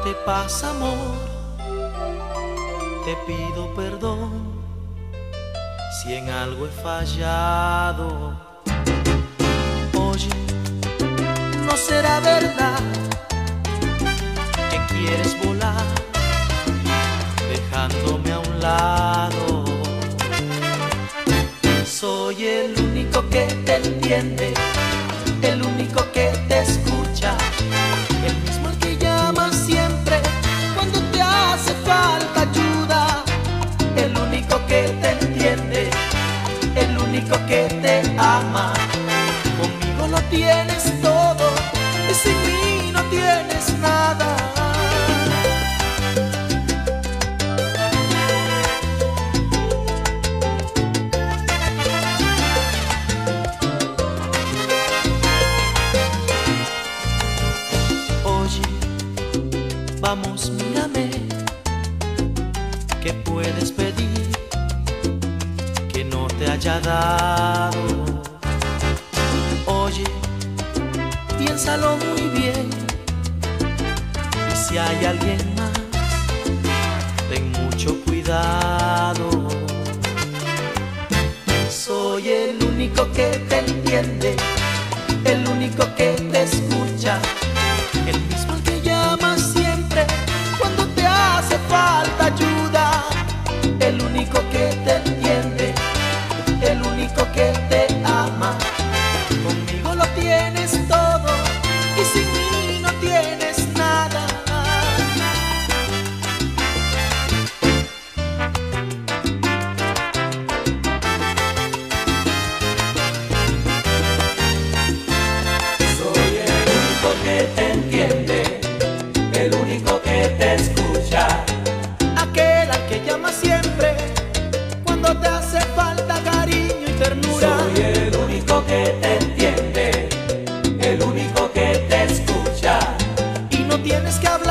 te pasa, amor? Te pido perdón si en algo he fallado. Oye, ¿no será verdad que quieres volar dejándome a un lado? Soy el único que te entiende, el único que te escucha, el mismo al que llama siempre cuando te hace falta ayuda, el único que te entiende, el único que te ama. Conmigo lo tienes todo y sin mí no tienes nada. Vamos, mírame, ¿qué puedes pedir que no te haya dado? Oye, piénsalo muy bien, y si hay alguien más, ten mucho cuidado. Soy el único que te entiende, el único que te escucha, el mismo al que llama siempre cuando te hace falta ayuda, el único que te entiende, el único que te ama. Conmigo lo tienes todo y sin mí no tienes nada. Soy el único que te entiende, el único que te escucha, Aquel al que llama siempre cuando te hace falta cariño y ternura. soy el único que te entiende, el único que te escucha. Y no tienes que hablar